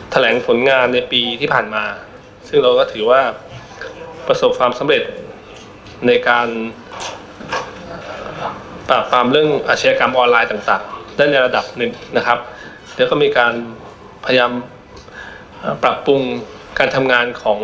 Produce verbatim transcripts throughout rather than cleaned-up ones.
แถลงผลงานในปีที่ผ่านมาซึ่งเราก็ถือว่าประสบความสำเร็จในการปราบปรามเรื่องอาชญากรรมออนไลน์ต่างๆได้ในระดับหนึ่งนะครับแล้วก็มีการพยายามปรับปรุงการทำงานของ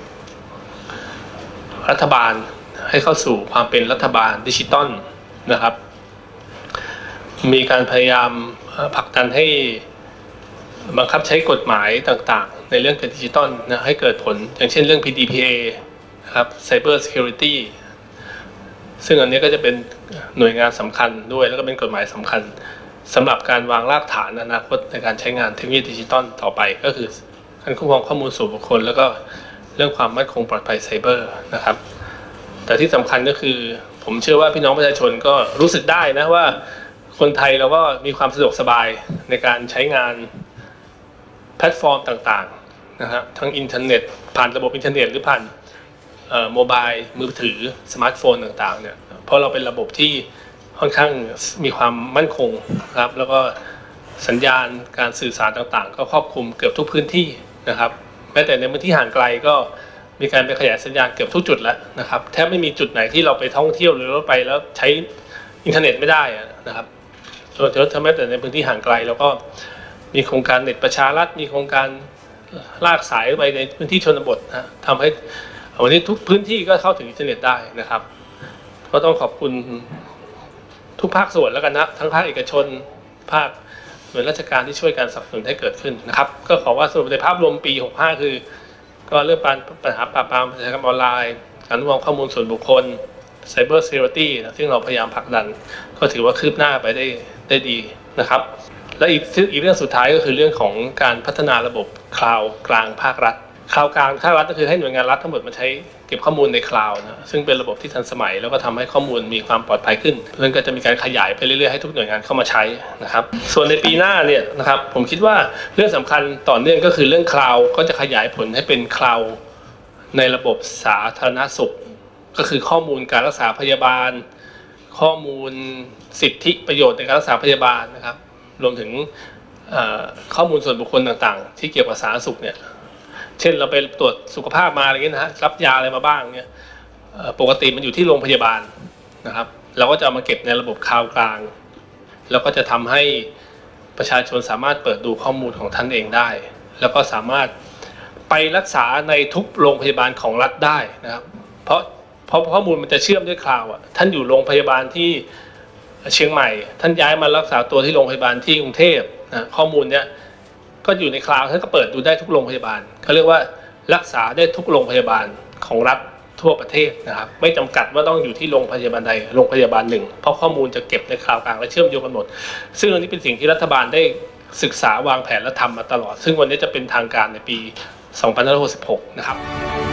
รัฐบาลให้เข้าสู่ความเป็นรัฐบาลดิจิตอลนะครับมีการพยายามผลักดันให้บังคับใช้กฎหมายต่างๆในเรื่องการดิจิตอลนะให้เกิดผลอย่างเช่นเรื่อง พี ดี พี เอ นะครับ Cyber Security ซึ่งอันนี้ก็จะเป็นหน่วยงานสำคัญด้วยแล้วก็เป็นกฎหมายสำคัญสำหรับการวางรากฐานอนาคตในการใช้งานเทคโนโลยีดิจิตอลต่อไปก็คือการคุ้มครองข้อมูลส่วนบุคคลแล้วก็เรื่องความมั่นคงปลอดภัยไซเบอร์นะครับแต่ที่สำคัญก็คือผมเชื่อว่าพี่น้องประชาชนก็รู้สึกได้นะว่าคนไทยเราก็มีความสะดวกสบายในการใช้งานแพลตฟอร์มต่างๆนะฮะทั้งอินเทอร์เน็ตผ่านระบบอินเทอร์เน็ตหรือผ่านโมบายมือถือสมาร์ทโฟนต่างๆเนี่ยเพราะเราเป็นระบบที่ค่อนข้างมีความมั่นคงครับแล้วก็สัญญาณการสื่อสารต่างๆก็ครอบคลุมเกือบทุกพื้นที่นะครับแม้แต่ในพื้นที่ห่างไกลก็มีการไปขยายสัญญาณเกือบทุกจุดแล้วนะครับแทบไม่มีจุดไหนที่เราไปท่องเที่ยวหรือเราไปแล้วใช้อินเทอร์เน็ตไม่ได้นะครับส่วนที่ทำให้แต่ในพื้นที่ห่างไกลแล้วก็มีโครงการเน็ตประชารัฐมีโครงการลากสายไปในพื้นที่ชนบทนะทำให้วันนี้ทุกพื้นที่ก็เข้าถึงอินเทอร์เน็ตได้นะครับก็ต้องขอบคุณทุกภาคส่วนแล้วกันนะทั้งภาคเอกชนภาคหน่วยราชการที่ช่วยการสนับสนุนให้เกิดขึ้นนะครับก็ขอว่าสรุปในภาพรวมปีหกสิบห้าคือก็เรื่องปัญหาปราบปรามอาชญากรรมออนไลน์การคุ้มครองข้อมูลส่วนบุคคล Cyber Security นะซึ่งเราพยายามผลักดันก็ถือว่าคืบหน้าไปได้ได้ดีนะครับและอีกอีกเรื่องสุดท้ายก็คือเรื่องของการพัฒนาระบบคลาวด์กลางภาครัฐคลาวด์กลางภาครัฐก็คือให้หน่วยงานรัฐทั้งหมดมาใช้เก็บข้อมูลในคลาวด์นะซึ่งเป็นระบบที่ทันสมัยแล้วก็ทำให้ข้อมูลมีความปลอดภัยขึ้นซึ่งก็จะมีการขยายไปเรื่อยๆให้ทุกหน่วยงานเข้ามาใช้นะครับส่วนในปีหน้าเนี่ยนะครับผมคิดว่าเรื่องสำคัญต่อเนื่องก็คือเรื่องคลาวด์ก็จะขยายผลให้เป็นคลาวด์ในระบบสาธารณสุขก็คือข้อมูลการรักษาพยาบาลข้อมูลสิทธิประโยชน์ในการรักษาพยาบาลนะครับรวมถึงข้อมูลส่วนบุคคลต่างๆที่เกี่ยวกับสาธารณสุขเนี่ยเช่นเราไปตรวจสุขภาพมาอะไรเงี้ยนะฮะรับยาอะไรมาบ้างเนี่ยปกติมันอยู่ที่โรงพยาบาลนะครับเราก็จะเอามาเก็บในระบบคลาวด์กลางแล้วก็จะทำให้ประชาชนสามารถเปิดดูข้อมูลของท่านเองได้แล้วก็สามารถไปรักษาในทุกโรงพยาบาลของรัฐได้นะครับเพราะเพราะข้อมูลมันจะเชื่อมด้วยคลาวด์อ่ะท่านอยู่โรงพยาบาลที่เชียงใหม่ท่านย้ายมารักษาตัวที่โรงพยาบาลที่กรุงเทพนะข้อมูลเนี้ยก็อยู่ในคลาวด์ท่านก็เปิดดูได้ทุกโรงพยาบาลเขาเรียกว่ารักษาได้ทุกโรงพยาบาลของรัฐทั่วประเทศนะครับไม่จำกัดว่าต้องอยู่ที่โรงพยาบาลใดโรงพยาบาลหนึ่งเพราะข้อมูลจะเก็บในคลาวด์กลางและเชื่อมโยงกันหมดซึ่งอันนี้เป็นสิ่งที่รัฐบาลได้ศึกษาวางแผนและทำมาตลอดซึ่งวันนี้จะเป็นทางการในปีสองพันห้าร้อยหกสิบหกนะครับ